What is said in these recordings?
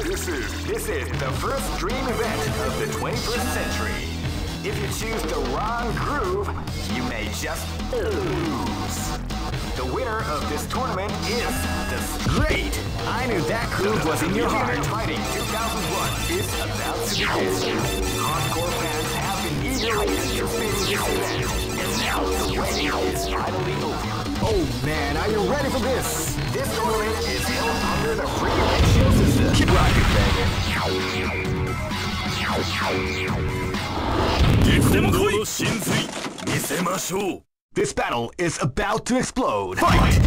This is the first dream event of the 21st century. If you choose the wrong groove, you may just lose. The winner of this tournament is the Great! I knew that groove was in your heart. Fighting 2001 is about to begin. Hardcore fans have been eagerly anticipating this event, and now the waiting is finally over. Oh man, are you ready for this? This tournament is held under the free ratio system. Keep rocking, baby. This battle is about to explode. Fight!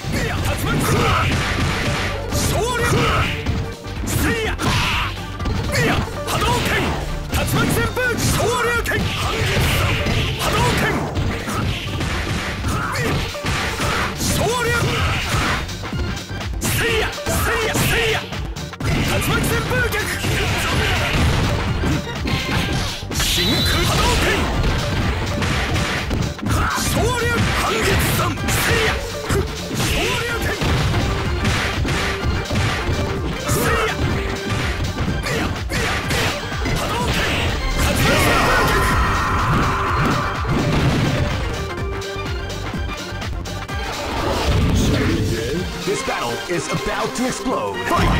This battle is about to explode. Fight!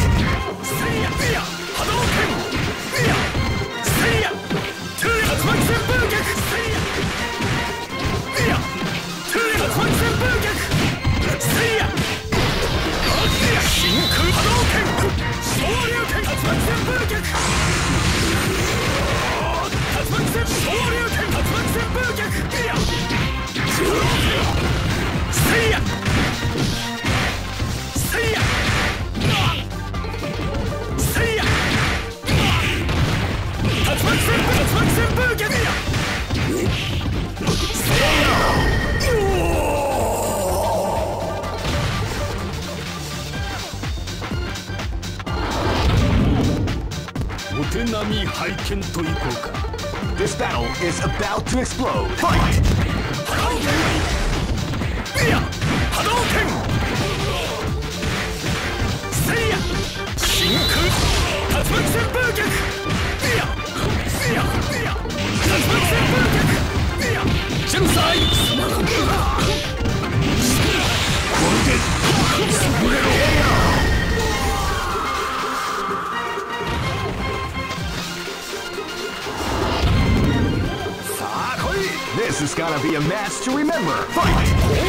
This battle is about to explode. Fight! This is gonna be a match to remember. Fight!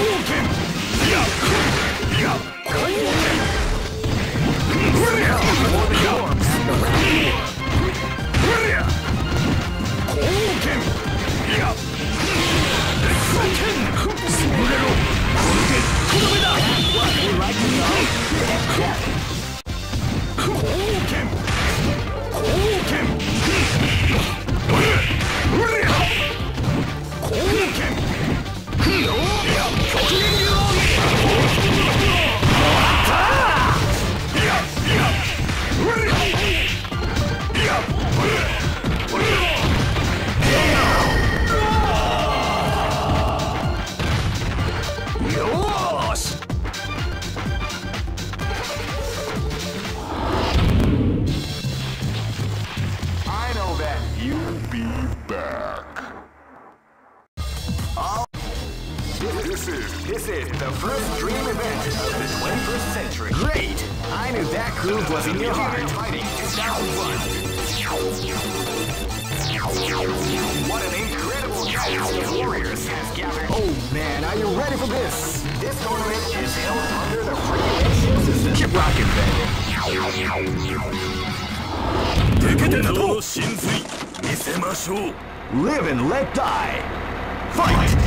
This is the first dream event of the 21st century. Great! I knew that groove was in your heart. Fighting 2001. What an incredible cast of warriors has gathered. Oh man, are you ready for this? This tournament is held under the free ratio system. Keep rocking, baby. Live and let die. Fight!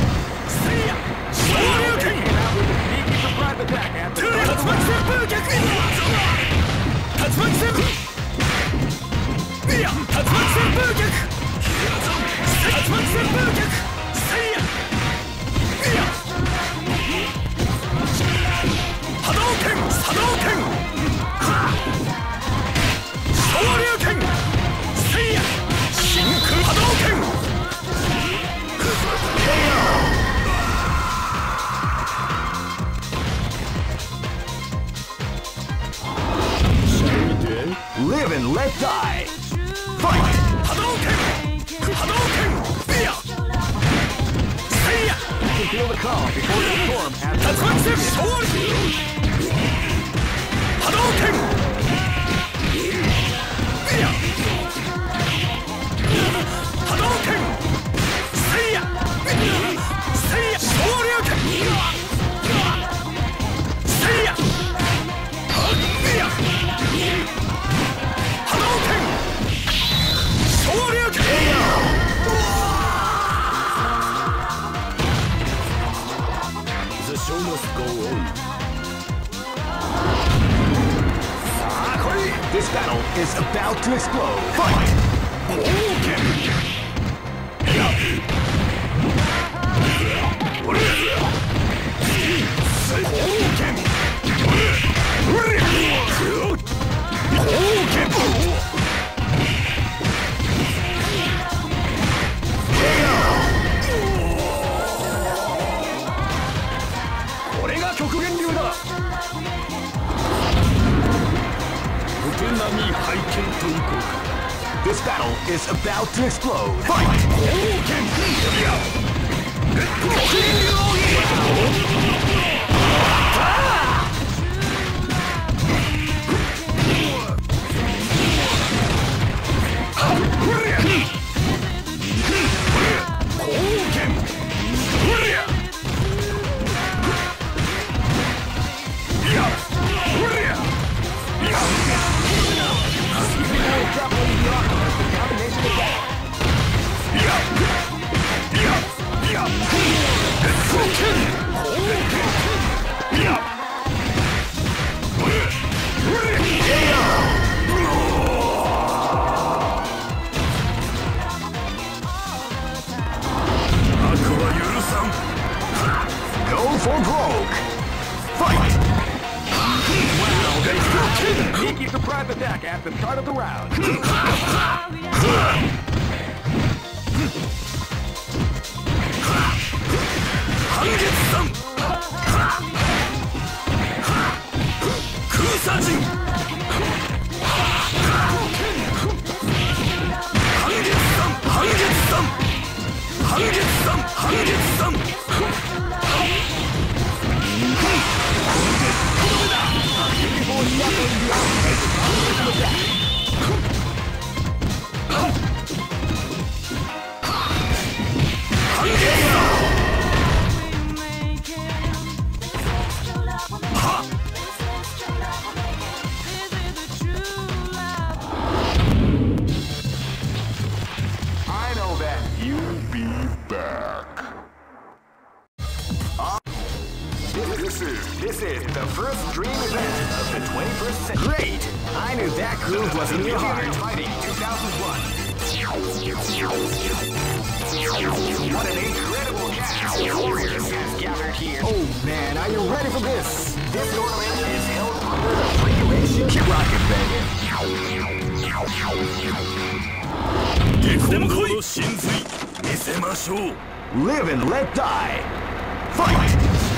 Live and let die. Fight! Hadouken! Hadouken! Fear! Seiya! You can feel the calm before the storm has Tatsumatsu Shōri! Hadouken! Fear! Hadouken! Seiya! Seiya! Shoryuken! Seiya! Fear! Hadouken! The show must go on. This battle is about to explode. Fight! This battle is about to explode. Fight! Go for broke. Fight! Wow, they still sneaky surprise attack at the start of the round. Hangetsu-san! Kusajin! Hangetsu-san! Hangetsu-san! Hangetsu-san! Hangetsu-san! I know that you'll be back. This is the first dream event of the 21st century. Great! I knew that groove was in your heart. Fighting 2001. What an incredible cast of warriors has gathered here. Oh man, are you ready for this? This tournament is held under the regulation. Keep rocking, baby. 激戦の真髄見せましょう Live and let die. Fight!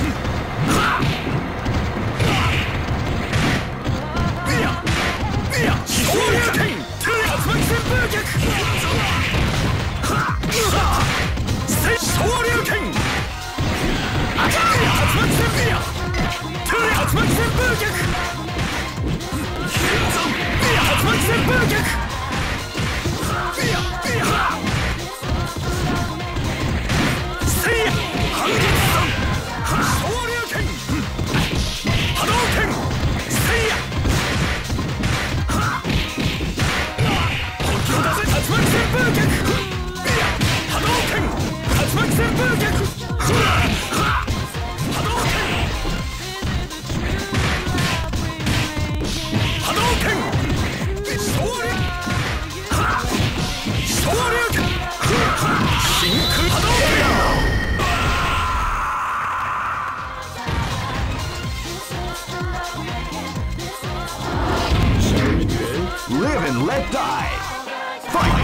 Live and let die. Fight!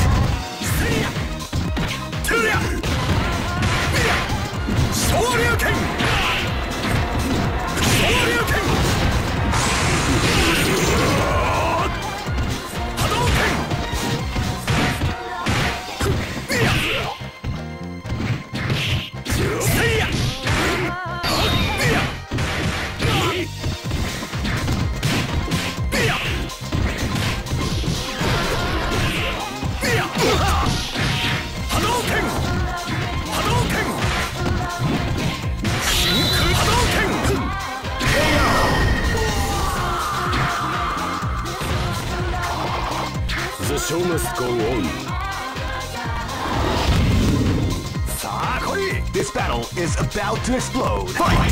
The show must go on. This battle is about to explode. Fight!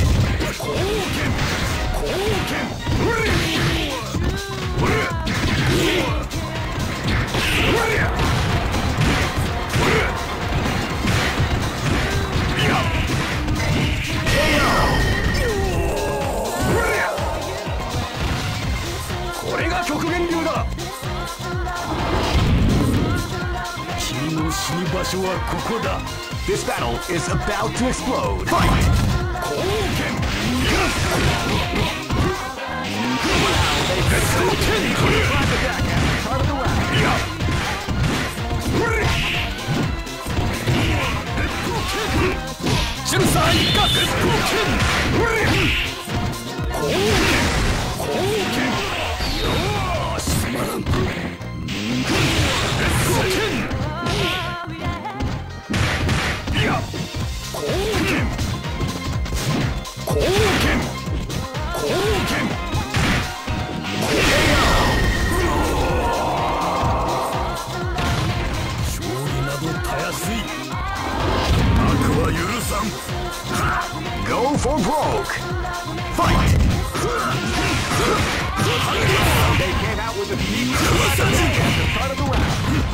This battle is about to explode. Fight! Go for broke! Fight! They came out with a deep at the start of the round.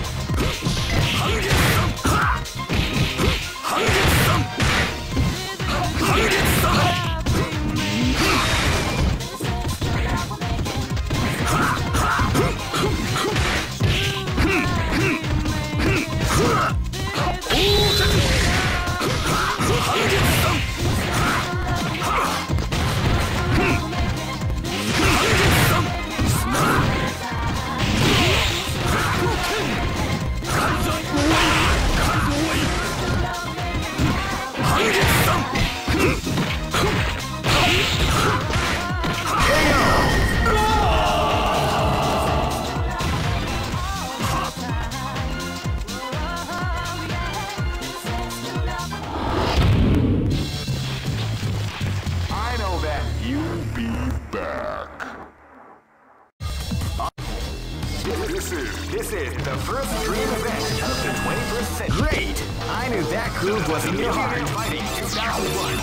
This is the first dream event of the 21st century. Great! I knew that groove was in your heart. Fighting 2001.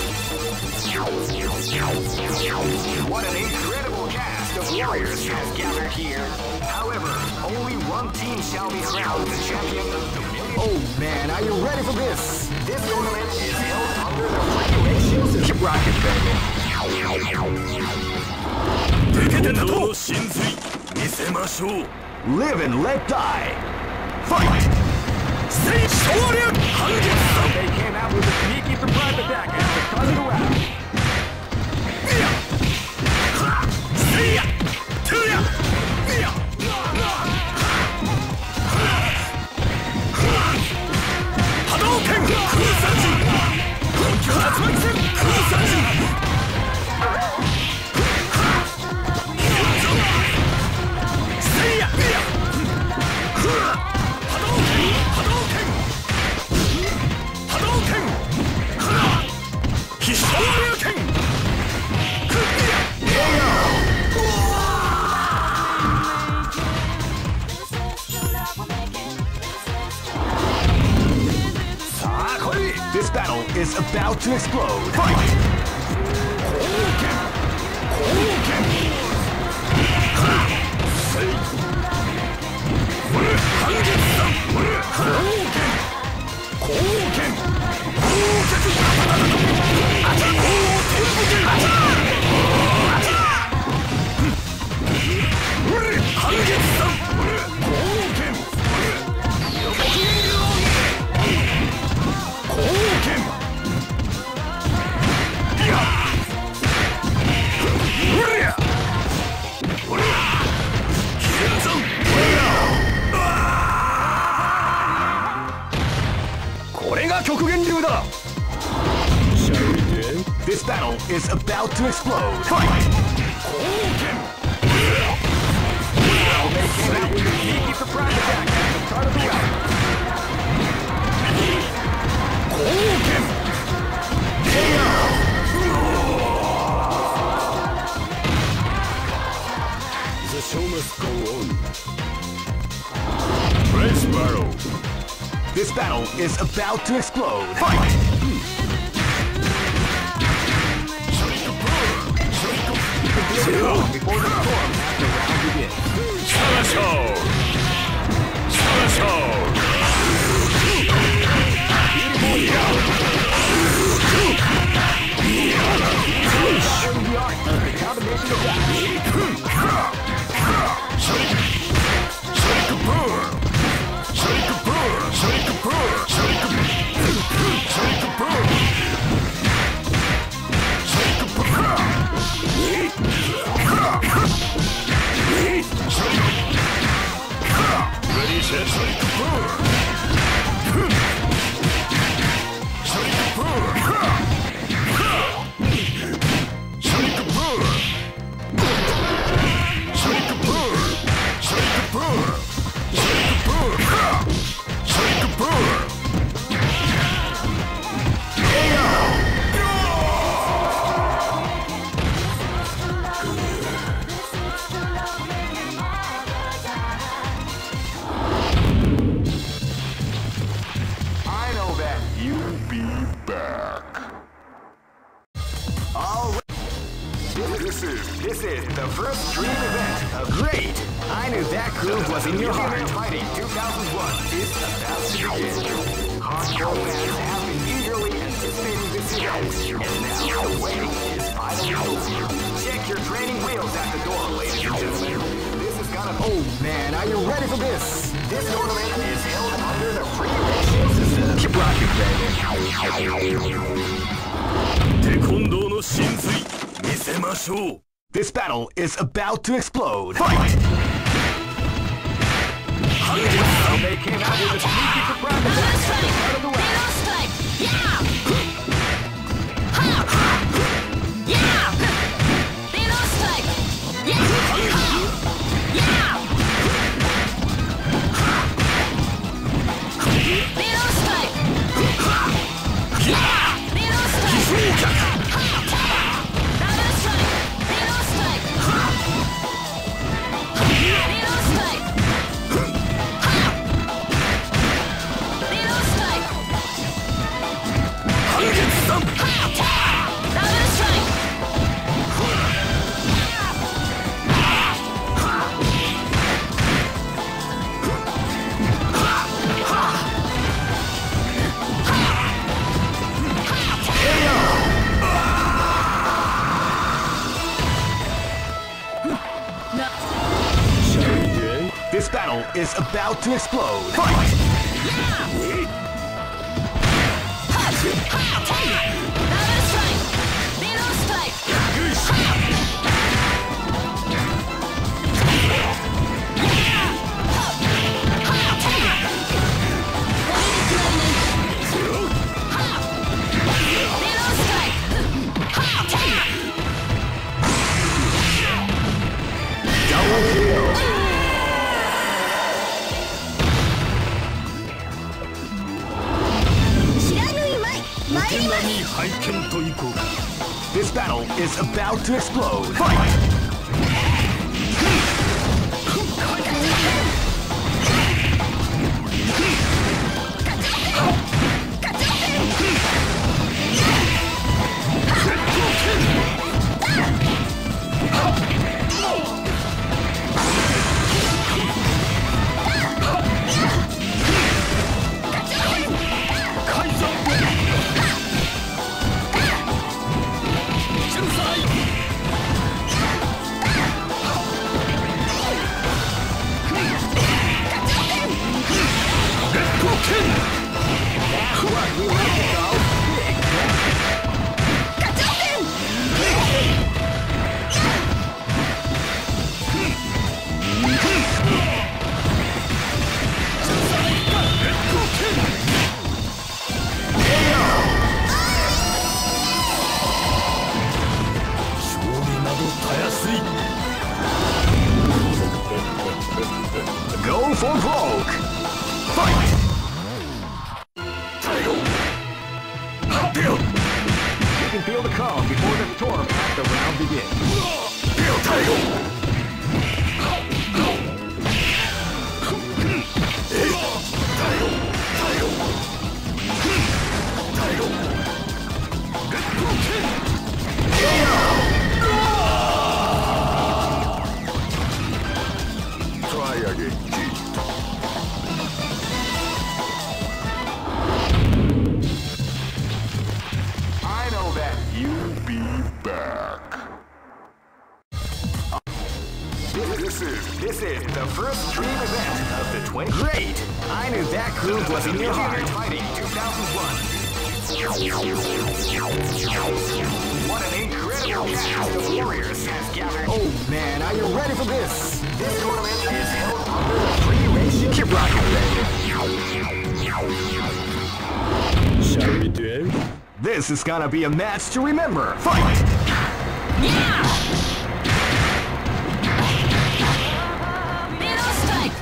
What an incredible cast of warriors has gathered here. However, only one team shall be crowned the champion of the million. Oh man, are you ready for this? This tournament is held under the regulations. Keep rocking, baby. Live and let die. Fight! Say Shoryuken! They came out with a sneaky surprise attack at the start of the round. Hadouken! Kusanji! Hadouken! Kusanji! This battle is about to explode. Fight! This battle is about to explode. Fight! They came out with a sneaky surprise attack at the start of the round. The show must go on. Fresh battle. This battle is about to explode. Fight! Before the storm has the round begins. Salasho! Salasho! The art of the combination of Ready, set, I know that you'll be back. All right. This is the first dream event of Great. I knew that groove was in your heart. Fighting 2001 is about to begin. Hardcore fans have been eagerly anticipating this event, and now the waiting is finally over. Check your training wheels at the door, ladies and gentlemen. This is gonna. Oh man, are you ready for this? This tournament is held under the free ratio system. Keep rocking, baby. テコンドーの真髄見せましょう。 This battle is about to explode. Fight! They came out with a sneaky surprise attack at the start of the round. Yeah! This battle is about to explode. Fight! Double kill! This battle is about to explode. Fight! Go for broke! Fight! You can feel the calm before the storm as the round begins. Try again, G. I know that. You'll be back. This is the first dream event of the 20. Great! I knew that groove was in your heart. Fighting 2001. What an incredible cast of warriors has gathered. Oh man, are you ready for this? This tournament is held under the free ratio. Keep rocking, baby. Shall we duel? This is gonna be a match to remember. Fight! Yeah! Middle strike!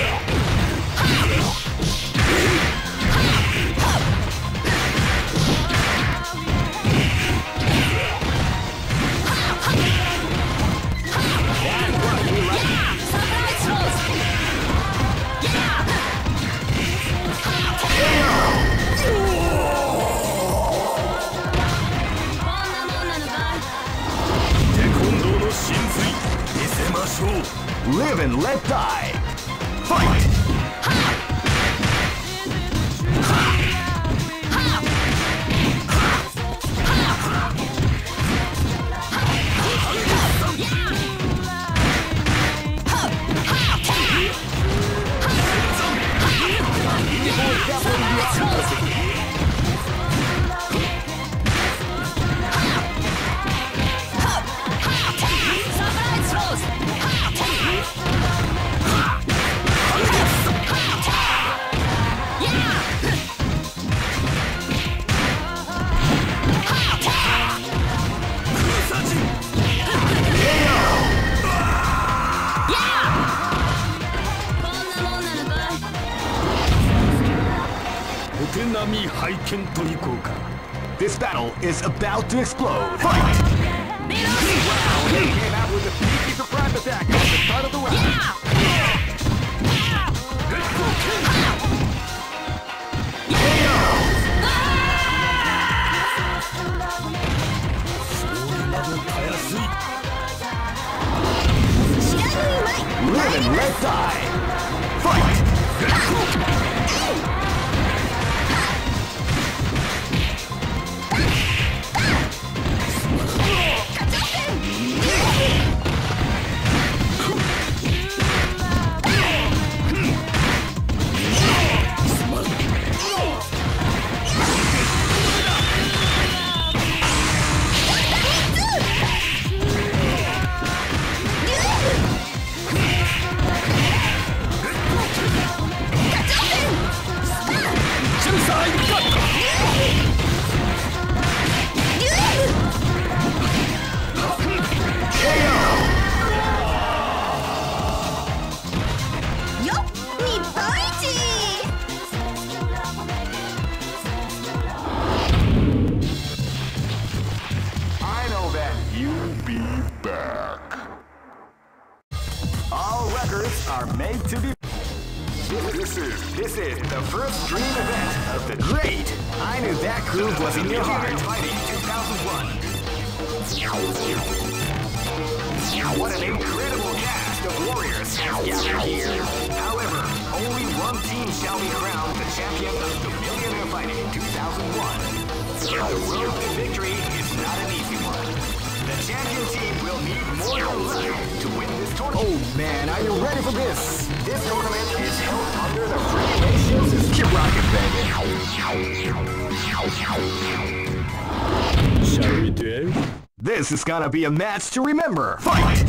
Live and let die. Fight! This battle is about to explode. Fight! Wow, they came out with a sneaky surprise attack at the start of the round. Live and let die. Fight! This is the first dream event of the great. I knew that groove was in your heart. Fighting 2001. What an incredible cast of warriors has gathered here. However, only one team shall be crowned the champion of the Millionaire Fighting 2001. The road to victory is not an easy one. The champion team will need more than luck to win this tournament. Oh man, are you ready for this? This tournament is held under the free ratio system. Keep rocking, baby. Shall we duel? This is gonna be a match to remember. Fight!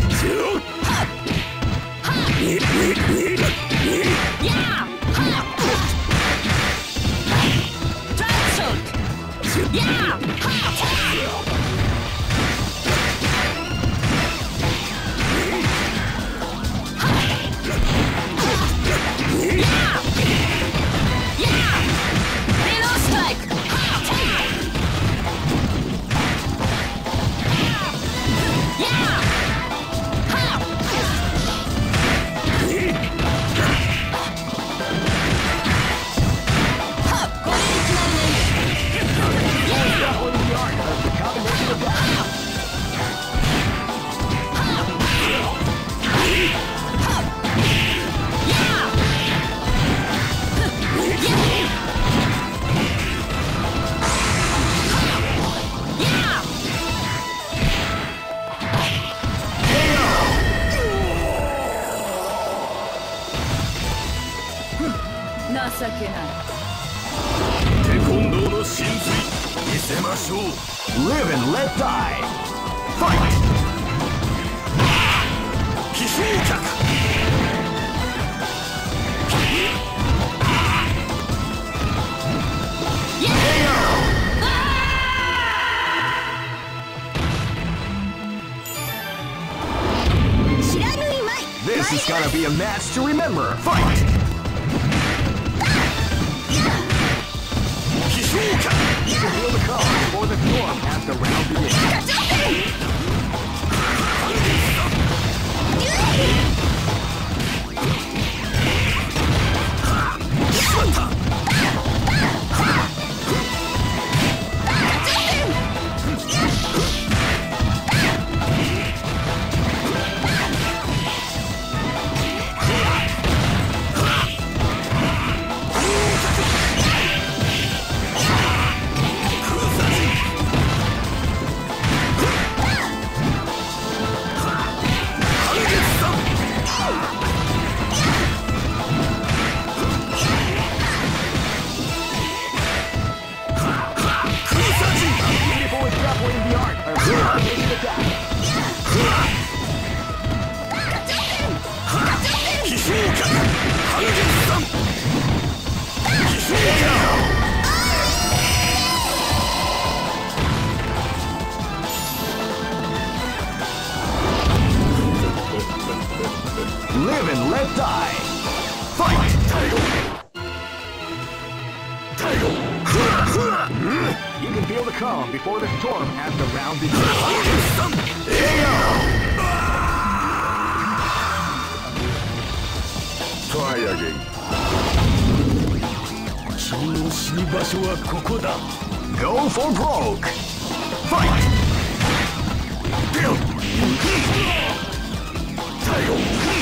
Yeah! Drive choke! Yeah! 情けない。 テコンドーの真髄見せましょう。 Live and let die. Fight. 奇襲脚。 This is gonna be a match to remember. Fight. 奇襲脚。 You can feel the calm before the storm as the round begins. 奇襲脚。半月山。奇襲脚。 Live and let die. Fight. You can feel the calm before the storm as the round begins. Try again. 君の死に場所はここだ。 Go for broke. Fight. 太陽。